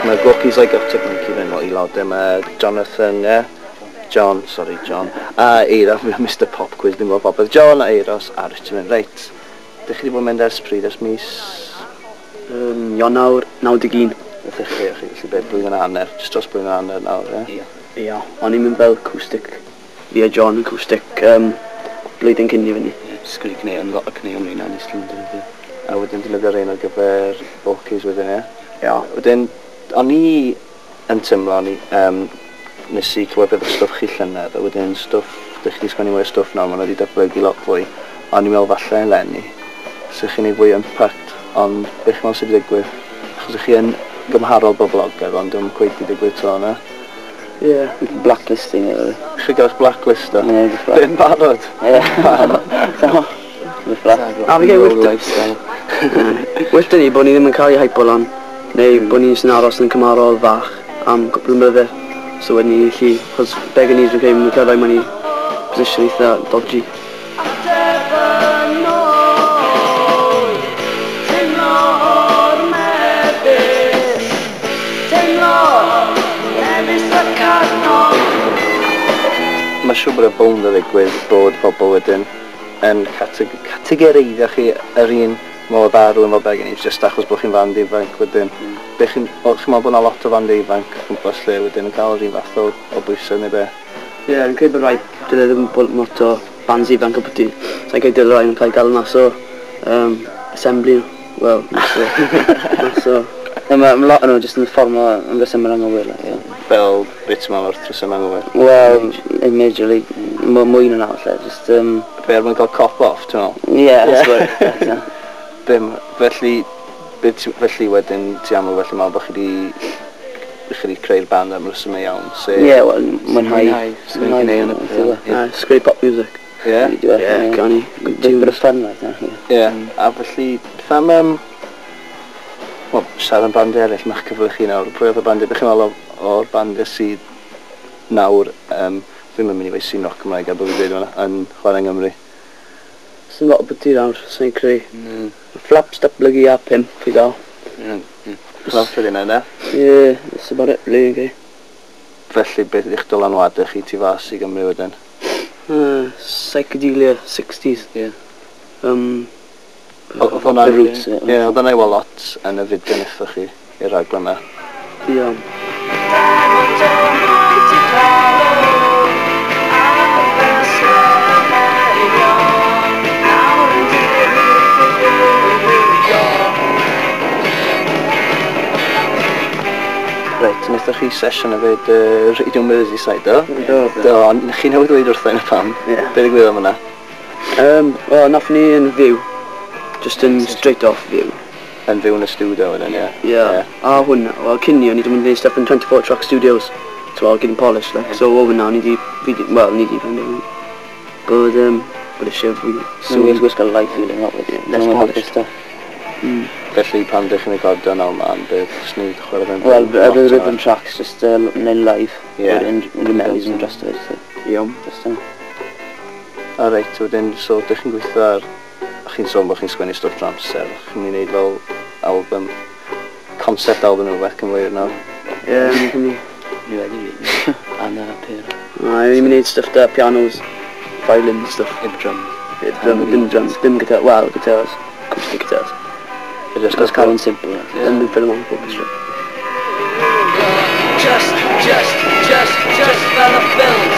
Mae Gorky Zygotic Mynci fe'n o ilod. Mae Jonathan, John, sorry, John. A Eira, Mr Pop Quiz, dim o bobl. John a Eiros a Richmond. Reit. Dych chi wedi bod yn mynd ers pryd, ers mis? Ionawr 91. Ydych chi, felly beth, blwyddyn a hanner, just dros blwyddyn a hanner nawr, ie? Ia, o'n i'n mynd fel acoustic. Fi a John acoustic blwyddyn cyn i fyny. Sgwni cneu, ond lot o cneu o'n rhain anis London. A wedyn defnyddio rhain ar gyfer Orcys wedyn, ie? Ia. Wedyn, o'n i yn tymlo, nes i clywed beth o stwff chi llynedd, a wedyn stwff, dych chi sgwennu mwy o stwff nawr, ma'n wedi datblygu lot fwy. O'n i'n meddwl falle yn lenni, sy'ch chi'n ei fwy impact, ond beth mae'n sydd wedi digwydd? Achos ych chi yn gymharol boblogaidd, ond dwi'n cweith i digwydd to yna. Ie, blacklisting e. Chi gael eich blacklist o? Ie, Be'n barod? Ie, barod. A fi gael lifestyle. Wyllt ni bod ni ddim yn cael ei hypo lan, neu bod ni'n sy'n aros yn cymarol fach am cwpl o mlynedd. So wedyn ni chi, chos beg yn ni dwi'n cael ei cael mewn i position eitha dodgy. Mae siŵr bod y bwn o ddigwydd bod pobl wedyn yn categoreiddio chi yr un modd arw yn fel begyn ni, jyst achos bod chi'n fand ifanc wedyn. Chi'n meddwl bod yna lot o fand ifanc gwmpas lle wedyn yn cael yr un fath o bwysau neu be? Ie, yn credu bod rai, dyle ddim bod lot o bands ifanc o bwti. Sa'n credu dyle rai yn cael ei gael mas o assembly nhw. Wel, mas o... Mae lot yn nhw jyst yn ffordd yn resymau anghywir. Fel ritmol wrth resymau anghywir? Wel, majorly, mwy na nawr lle, jyst... Be er mwyn cael cop-off, ti'n meddwl? Ie, that's right. Felly wedyn ti aml felly meddwl bod chi wedi creu'r band am resymau iawn? Ie, wel, mwynhau. Sgreu pop music. Ie? Ie, gan i. Bit of fun, Ie, a felly, pham... Wel, siarad am bandiau eraill, ma'ch cyfle chi nawr. Pwy oedd y bandiau? Bych chi'n meddwl o'r bandiau sydd nawr, fi'n mynd i weis sy'n rock Cymraeg a bod fi'n dweud hwnna, yn chwarae yng Nghymru. Sy'n lot o byti nawr, sy'n creu. Flaps datblygu a pimp i gael. Flaps wedi yna, ne? Ie, that's about it, really, okay. Felly, beth ydych dylanwadau chi tu fas i Gymru wedyn? Psychedelia, 60s. Ie. Oedd hwnna'n roots. Ie, oedd hwnna'n ei lot yn y fideo nethoch chi i'r rhaglen yma. Ie. Reit, wnaethoch chi sesiwn hefyd Radio Merseyside, do? Do, ond chi newid dweud wrtho yn y pam. Be ddigwyddodd am hwnna? Wel, nath ni yn fyw. Just in straight off view. Yn fyw yn y studio wedyn, ie? Ie. A hwnna, wel cyn ni, o'n i ddim yn gwneud stuff yn 24 track studios. So, getting polished, like. So, over now, ni di fan o'n But, y sef, We've got life feeling up with it. Less polished stuff. Felly, pan dych chi'n ei godio nawr man, beth snwyd chwarae fe'n... Well, the rhythm tracks, just yn live. Ie. In the melodies and just it. Ie. Just yn... A reit, wedyn, so, dych chi'n gweithio ar... Chi'n sôn bod chi'n sgwennu stwff dra amser. Chi'n mynd i wneud fel album, concept album o beth cymwyr nawr. Ie, ni cymryd. Ni wedi fi. And appear. Ni'n mynd i wneud stuff da, pianos, violin stuff. Dim drums. Dim drums, dim guitar, well, guitars, acoustic guitars. Just cael yn simple. Dim dwi'n ffilm o'n orchestra. Just fel y ffilm.